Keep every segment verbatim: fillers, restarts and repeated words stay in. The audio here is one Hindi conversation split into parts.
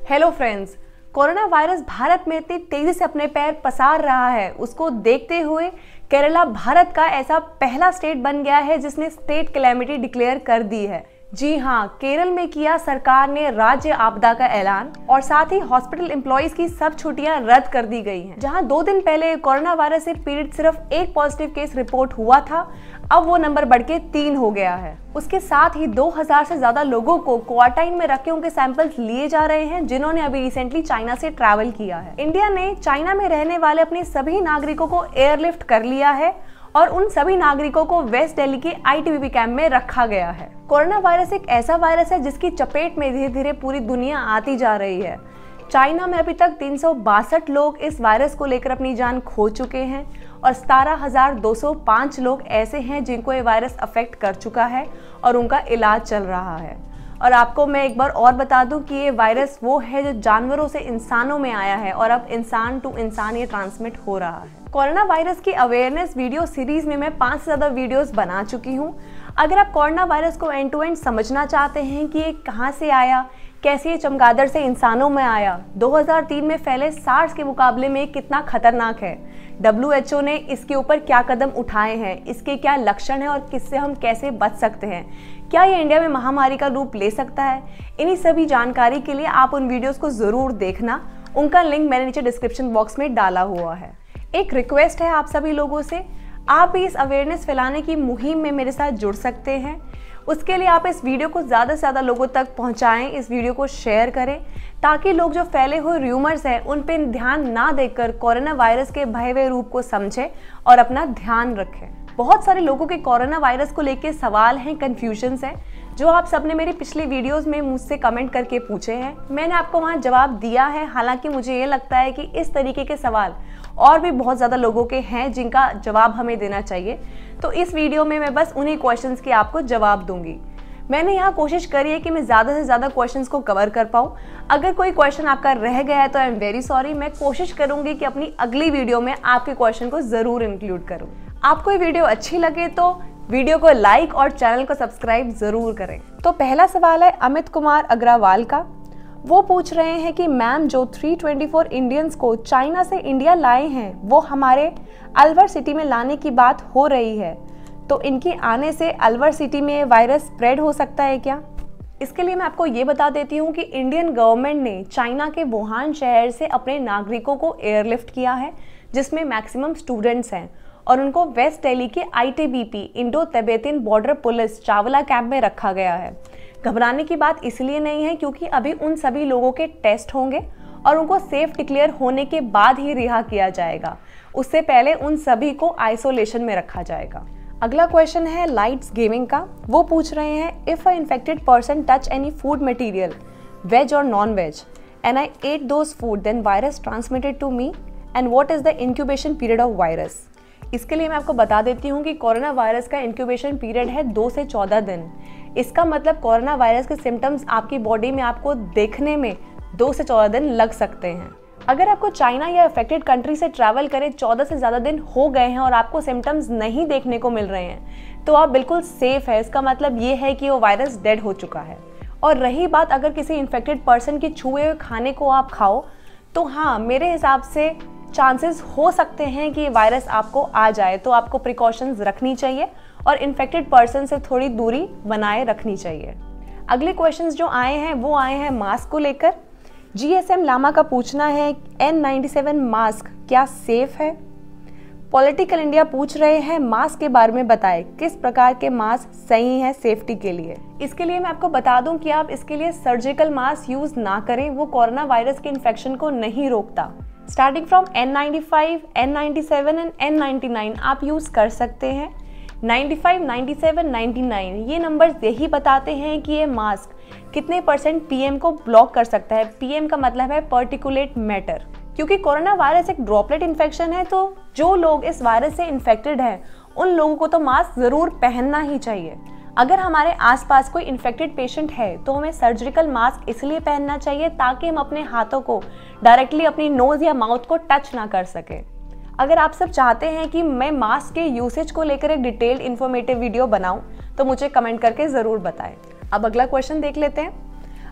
Hello friends, corona virus Bharat में इतनी तेजी से अपने पैर पसार रहा है, उसको देखते हुए केरला भारत का ऐसा पहला स्टेट बन गया है जिसने स्टेट कैलेमिटी डिक्लेयर कर दी है। जी हाँ, केरल में किया सरकार ने राज्य आपदा का ऐलान और साथ ही हॉस्पिटल एम्प्लॉइज की सब छुट्टियां रद्द कर दी गई हैं। जहां दो दिन पहले कोरोना वायरस से पीड़ित सिर्फ एक पॉजिटिव केस रिपोर्ट हुआ था, अब वो नंबर बढ़ के तीन हो गया है। उसके साथ ही दो हज़ार से ज्यादा लोगों को क्वारंटाइन में रख के उनके सैंपल्स लिए जा रहे हैं, जिन्होंने अभी रिसेंटली चाइना से ट्रैवल किया है। इंडिया ने चाइना में रहने वाले अपने सभी नागरिकों को एयरलिफ्ट कर लिया है और उन सभी नागरिकों को वेस्ट दिल्ली के I T B P camp में रखा गया है। कोरोना वायरस एक ऐसा वायरस है जिसकी चपेट में धीरे धीरे पूरी दुनिया आती जा रही है। चाइना में अभी तक तीन सौ बासठ लोग इस वायरस को लेकर अपनी जान खो चुके हैं और सतारह हज़ार दो सौ पाँच लोग ऐसे हैं जिनको ये वायरस अफेक्ट कर चुका है और उनका इलाज चल रहा है। और आपको मैं एक बार और बता दूं कि ये वायरस वो है जो जानवरों से इंसानों में आया है और अब इंसान टू इंसान ये ट्रांसमिट हो रहा है। कोरोना वायरस की अवेयरनेस वीडियो सीरीज में मैं पाँच से ज़्यादा वीडियोस बना चुकी हूँ। अगर आप कोरोना वायरस को एंड टू एंड समझना चाहते हैं कि ये कहाँ से आया, कैसे ये चमगादड़ से इंसानों में आया, दो हज़ार तीन में फैले सार्स के मुकाबले में कितना खतरनाक है, डब्ल्यू एच ओ ने इसके ऊपर क्या कदम उठाए हैं, इसके क्या लक्षण हैं और किससे हम कैसे बच सकते हैं, क्या ये इंडिया में महामारी का रूप ले सकता है, इन्हीं सभी जानकारी के लिए आप उन वीडियोस को ज़रूर देखना। उनका लिंक मैंने नीचे डिस्क्रिप्शन बॉक्स में डाला हुआ है। एक रिक्वेस्ट है आप सभी लोगों से, आप भी इस अवेयरनेस फैलाने की मुहिम में मेरे साथ जुड़ सकते हैं। उसके लिए आप इस वीडियो को ज़्यादा से ज़्यादा लोगों तक पहुंचाएं, इस वीडियो को शेयर करें ताकि लोग जो फैले हुए र्यूमर्स हैं उन पे ध्यान ना देकर कोरोना वायरस के भयावह रूप को समझें और अपना ध्यान रखें। बहुत सारे लोगों के कोरोना वायरस को लेकर सवाल हैं, कन्फ्यूजन्स हैं, जो आप सबने मेरी पिछली वीडियोस में मुझसे कमेंट करके पूछे हैं। मैंने आपको वहाँ जवाब दिया है। हालांकि मुझे ये लगता है कि इस तरीके के सवाल और भी बहुत ज़्यादा लोगों के हैं जिनका जवाब हमें देना चाहिए, तो इस वीडियो में मैं बस उन्हीं क्वेश्चंस के आपको जवाब दूंगी। मैंने यहाँ कोशिश करी है कि मैं ज़्यादा से ज़्यादा क्वेश्चंस को कवर कर पाऊँ। अगर कोई क्वेश्चन आपका रह गया है तो आई एम वेरी सॉरी। मैं कोशिश करूँगी कि अपनी अगली वीडियो में आपके क्वेश्चन को ज़रूर इंक्लूड करूँ। आपको ये वीडियो अच्छी लगे तो वीडियो को लाइक और चैनल को सब्सक्राइब ज़रूर करें। तो पहला सवाल है अमित कुमार अग्रवाल का। वो पूछ रहे हैं कि मैम, जो तीन सौ चौबीस इंडियंस को चाइना से इंडिया लाए हैं वो हमारे अलवर सिटी में लाने की बात हो रही है, तो इनके आने से अलवर सिटी में वायरस स्प्रेड हो सकता है क्या? इसके लिए मैं आपको ये बता देती हूँ कि इंडियन गवर्नमेंट ने चाइना के वुहान शहर से अपने नागरिकों को एयरलिफ्ट किया है, जिसमें मैक्सिमम स्टूडेंट्स हैं, और उनको वेस्ट दिल्ली के I T B P Indo Tibetan border police Chawla camp में रखा गया है। घबराने की बात इसलिए नहीं है क्योंकि अभी उन सभी लोगों के टेस्ट होंगे और उनको सेफ डिक्लेयर होने के बाद ही रिहा किया जाएगा। उससे पहले उन सभी को आइसोलेशन में रखा जाएगा। अगला क्वेश्चन है लाइट्स गेमिंग का। वो पूछ रहे हैं, if a infected person touch any food material veg और non veg and I ate those food then virus transmitted to me and what is the incubation period of virus? इसके लिए मैं आपको बता देती हूँ कि कोरोना वायरस का इंक्यूबेशन पीरियड है दो से चौदह दिन। इसका मतलब कोरोना वायरस के सिम्टम्स आपकी बॉडी में आपको देखने में दो से चौदह दिन लग सकते हैं। अगर आपको चाइना या अफेक्टेड कंट्री से ट्रैवल करे चौदह से ज़्यादा दिन हो गए हैं और आपको सिम्टम्स नहीं देखने को मिल रहे हैं, तो आप बिल्कुल सेफ है। इसका मतलब ये है कि वो वायरस डेड हो चुका है। और रही बात अगर किसी इन्फेक्टेड पर्सन के छुए हुए खाने को आप खाओ, तो हाँ, मेरे हिसाब से चांसेस हो सकते हैं कि वायरस आपको आ जाए, तो आपको प्रिकॉशंस रखनी चाहिए और इन्फेक्टेड पर्सन से थोड़ी दूरी बनाए रखनी चाहिए। अगले क्वेश्चंस जो आए हैं वो आए हैं मास्क को लेकर। जी एस एम लामा का पूछना है, एन नाइंटी सेवन मास्क क्या सेफ है? पॉलिटिकल इंडिया पूछ रहे हैं, मास्क के बारे में बताएं, किस प्रकार के मास्क सही हैं सेफ्टी के लिए? इसके लिए मैं आपको बता दूं कि आप इसके लिए सर्जिकल मास्क यूज ना करें, वो कोरोना वायरस के इन्फेक्शन को नहीं रोकता। Starting from N ninety five, N ninety seven and N ninety nine आप यूज़ कर सकते हैं। Ninety five, ninety seven, ninety nine ये नंबर्स यही बताते हैं कि ये मास्क कितने परसेंट पी एम को ब्लॉक कर सकता है। पी एम का मतलब है पार्टिकुलेट मैटर। क्योंकि कोरोना वायरस एक ड्रॉपलेट इन्फेक्शन है, तो जो लोग इस वायरस से इन्फेक्टेड हैं उन लोगों को तो मास्क ज़रूर पहनना ही चाहिए। अगर हमारे आसपास कोई इन्फेक्टेड पेशेंट है तो हमें सर्जिकल मास्क इसलिए पहनना चाहिए ताकि हम अपने हाथों को डायरेक्टली अपनी नोज़ या माउथ को टच ना कर सकें। अगर आप सब चाहते हैं कि मैं मास्क के यूसेज को लेकर एक डिटेल्ड इन्फॉर्मेटिव वीडियो बनाऊं, तो मुझे कमेंट करके ज़रूर बताएं। अब अगला क्वेश्चन देख लेते हैं।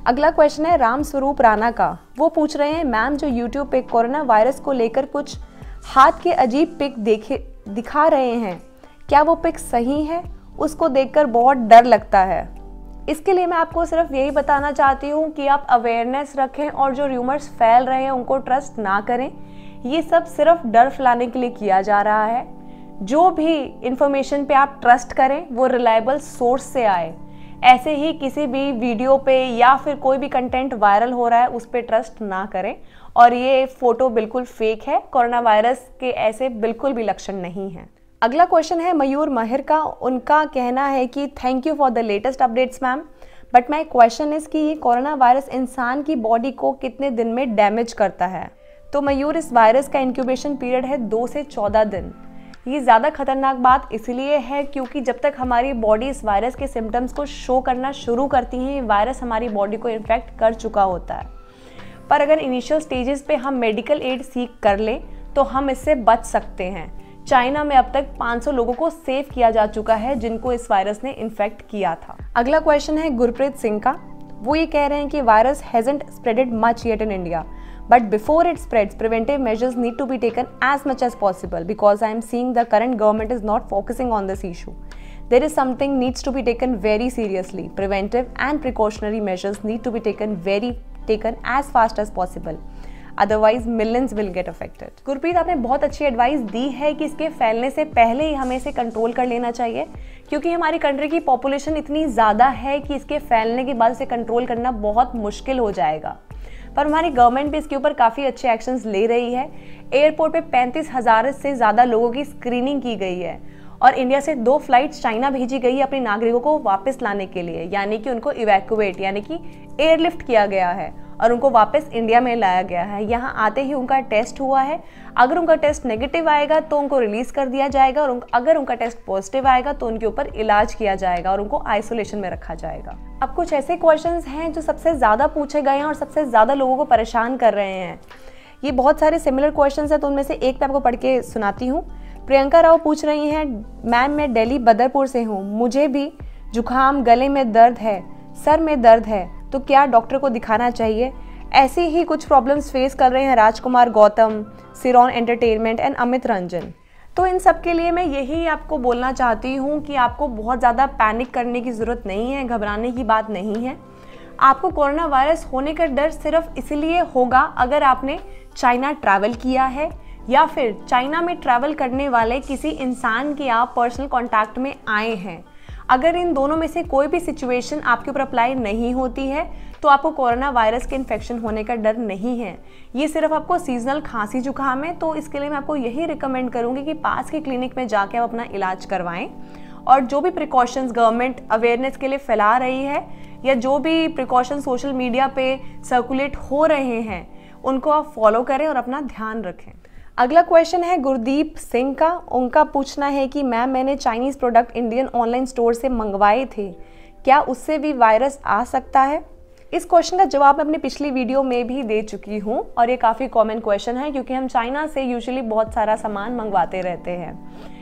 अगला क्वेश्चन है राम स्वरूप राणा का। वो पूछ रहे हैं मैम जो यूट्यूब पे कोरोना वायरस को लेकर कुछ हाथ के अजीब पिक देखे दिखा रहे हैं, क्या वो पिक सही है? उसको देखकर बहुत डर लगता है। इसके लिए मैं आपको सिर्फ यही बताना चाहती हूँ कि आप अवेयरनेस रखें और जो र्यूमर्स फैल रहे हैं उनको ट्रस्ट ना करें। ये सब सिर्फ डर फैलाने के लिए किया जा रहा है। जो भी इंफॉर्मेशन पे आप ट्रस्ट करें वो रिलायबल सोर्स से आए। ऐसे ही किसी भी वीडियो पे या फिर कोई भी कंटेंट वायरल हो रहा है उस पर ट्रस्ट ना करें। और ये फोटो बिल्कुल फेक है, कोरोना वायरस के ऐसे बिल्कुल भी लक्षण नहीं है। अगला क्वेश्चन है मयूर महिर का। उनका कहना है कि thank you for the latest updates ma'am, but my question is कि ये कोरोना वायरस इंसान की बॉडी को कितने दिन में डैमेज करता है? तो मयूर, इस वायरस का इंक्यूबेशन पीरियड है दो से चौदह दिन। ये ज़्यादा खतरनाक बात इसलिए है क्योंकि जब तक हमारी बॉडी इस वायरस के सिम्टम्स को शो करना शुरू करती है, वायरस हमारी बॉडी को इन्फेक्ट कर चुका होता है। पर अगर इनिशियल स्टेजेस पे हम मेडिकल एड सीख कर लें तो हम इससे बच सकते हैं। चाइना में अब तक पाँच सौ लोगों को सेव किया जा चुका है जिनको इस वायरस ने इन्फेक्ट किया था। अगला क्वेश्चन है गुरप्रीत सिंह का। वो ये कह रहे हैं कि virus hasn't spreaded much yet in India, but before it spreads preventive measures need to be taken as much as possible because I am seeing the current government is not focusing on this issue. There is something needs to be taken very seriously. Preventive and precautionary measures need to be taken very taken as fast as possible. Otherwise, millions will get affected. Gurpreet, आपने बहुत अच्छी एडवाइस दी है कि इसके फैलने से पहले ही हमें इसे कंट्रोल कर लेना चाहिए, क्योंकि हमारी कंट्री की पॉपुलेशन इतनी ज़्यादा है कि इसके फैलने के बाद इसे कंट्रोल करना बहुत मुश्किल हो जाएगा। पर हमारी गवर्नमेंट भी इसके ऊपर काफ़ी अच्छे एक्शंस ले रही है। एयरपोर्ट पे पैंतीस हज़ार से ज़्यादा लोगों की स्क्रीनिंग की गई है और इंडिया से दो फ्लाइट्स चाइना भेजी गई है अपने नागरिकों को वापस लाने के लिए, यानी कि उनको इवैक्यूएट यानी कि एयरलिफ्ट किया गया है और उनको वापस इंडिया में लाया गया है। यहाँ आते ही उनका टेस्ट हुआ है। अगर उनका टेस्ट नेगेटिव आएगा तो उनको रिलीज कर दिया जाएगा और अगर उनका टेस्ट पॉजिटिव आएगा तो उनके ऊपर इलाज किया जाएगा और उनको आइसोलेशन में रखा जाएगा। अब कुछ ऐसे क्वेश्चंस हैं जो सबसे ज़्यादा पूछे गए हैं और सबसे ज़्यादा लोगों को परेशान कर रहे हैं। ये बहुत सारे सिमिलर क्वेश्चंस हैं तो उनमें से एक मैं आपको पढ़ के सुनाती हूँ। प्रियंका राव पूछ रही हैं, मैम मैं दिल्ली बदरपुर से हूँ, मुझे भी जुकाम, गले में दर्द है, सर में दर्द है, तो क्या डॉक्टर को दिखाना चाहिए? ऐसे ही कुछ प्रॉब्लम्स फेस कर रहे हैं राजकुमार गौतम, सिरोन एंटरटेनमेंट एंड अमित रंजन। तो इन सब के लिए मैं यही आपको बोलना चाहती हूँ कि आपको बहुत ज़्यादा पैनिक करने की ज़रूरत नहीं है, घबराने की बात नहीं है। आपको कोरोना वायरस होने का डर सिर्फ इसलिए होगा अगर आपने चाइना ट्रैवल किया है या फिर चाइना में ट्रैवल करने वाले किसी इंसान के आप पर्सनल कांटेक्ट में आए हैं। अगर इन दोनों में से कोई भी सिचुएशन आपके ऊपर अप्लाई नहीं होती है तो आपको कोरोना वायरस के इन्फेक्शन होने का डर नहीं है। ये सिर्फ आपको सीजनल खांसी जुकाम है, तो इसके लिए मैं आपको यही रिकमेंड करूँगी कि पास के क्लिनिक में जाके आप अपना इलाज करवाएं और जो भी प्रिकॉशंस गवर्नमेंट अवेयरनेस के लिए फैला रही है या जो भी प्रिकॉशन सोशल मीडिया पे सर्कुलेट हो रहे हैं उनको आप फॉलो करें और अपना ध्यान रखें। अगला क्वेश्चन है गुरदीप सिंह का। उनका पूछना है कि मैम मैंने Chinese product Indian online store से मंगवाए थे, क्या उससे भी वायरस आ सकता है? इस क्वेश्चन का जवाब मैं अपनी पिछली वीडियो में भी दे चुकी हूँ और ये काफ़ी कॉमन क्वेश्चन है क्योंकि हम चाइना से यूजुअली बहुत सारा सामान मंगवाते रहते हैं।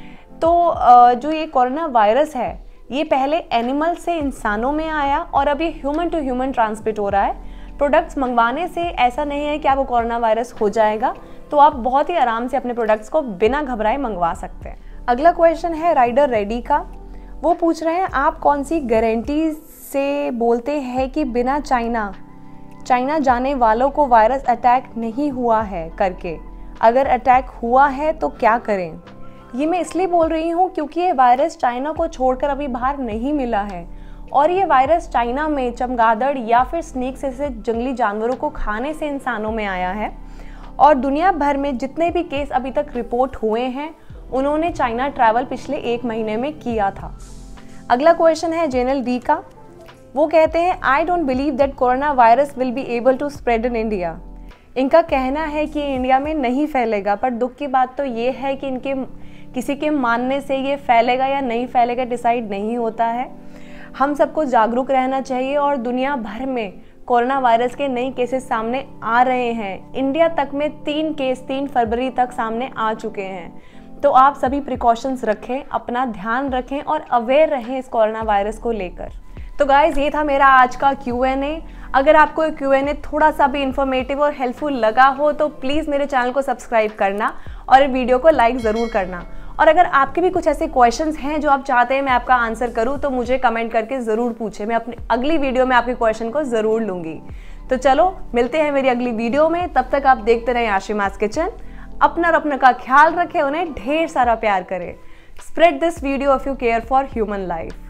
तो जो ये कोरोना वायरस है ये पहले एनिमल से इंसानों में आया और अब ये ह्यूमन टू ह्यूमन ट्रांसमिट हो रहा है। प्रोडक्ट्स मंगवाने से ऐसा नहीं है कि आपको कोरोना वायरस हो जाएगा, तो आप बहुत ही आराम से अपने प्रोडक्ट्स को बिना घबराए मंगवा सकते हैं। अगला क्वेश्चन है राइडर रेडी का। वो पूछ रहे हैं आप कौन सी गारंटी से बोलते हैं कि बिना चाइना चाइना जाने वालों को वायरस अटैक नहीं हुआ है करके, अगर अटैक हुआ है तो क्या करें? ये मैं इसलिए बोल रही हूँ क्योंकि ये वायरस चाइना को छोड़कर अभी बाहर नहीं मिला है और ये वायरस चाइना में चमगादड़ या फिर स्नेक जैसे जंगली जानवरों को खाने से इंसानों में आया है और दुनिया भर में जितने भी केस अभी तक रिपोर्ट हुए हैं उन्होंने चाइना ट्रैवल पिछले एक महीने में किया था। अगला क्वेश्चन है जेनल डी का। वो कहते हैं I don't believe that corona virus will be able to spread in India. इनका कहना है कि इंडिया में नहीं फैलेगा, पर दुख की बात तो ये है कि इनके किसी के मानने से ये फैलेगा या नहीं फैलेगा डिसाइड नहीं होता है। हम सबको जागरूक रहना चाहिए और दुनिया भर में कोरोना वायरस के नए केसेस सामने आ रहे हैं। इंडिया तक में तीन केस तीन फरवरी तक सामने आ चुके हैं। तो आप सभी प्रिकॉशंस रखें, अपना ध्यान रखें और अवेयर रहें इस कोरोना वायरस को लेकर। तो गाइज ये था मेरा आज का क्यू एन ए। अगर आपको क्यू एन ए थोड़ा सा भी इंफॉर्मेटिव और हेल्पफुल लगा हो तो प्लीज़ मेरे चैनल को सब्सक्राइब करना और वीडियो को लाइक ज़रूर करना। और अगर आपके भी कुछ ऐसे क्वेश्चंस हैं जो आप चाहते हैं मैं आपका आंसर करूं तो मुझे कमेंट करके ज़रूर पूछें, मैं अपनी अगली वीडियो में आपके क्वेश्चन को ज़रूर लूँगी। तो चलो मिलते हैं मेरी अगली वीडियो में, तब तक आप देखते रहें आशिमास किचन। अपना और अपने का ख्याल रखें, उन्हें ढेर सारा प्यार करें। Spread this video if you care for human life.